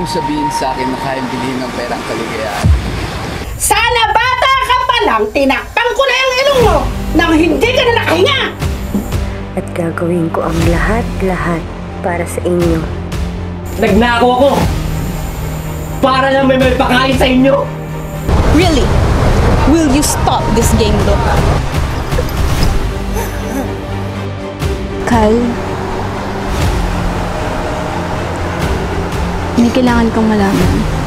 mo sabihin sa akin na kayang bilhin ng perang kaligayahan? Sana bata ka pa lang, tinakpan ko na yung ilong mo nang hindi ka na nakahinga! At gagawin ko ang lahat-lahat para sa inyo. Nagnako ako! Para lang may pakain sa inyo! Really? Will you stop this game, look? Kal, may kailangan kong malaman.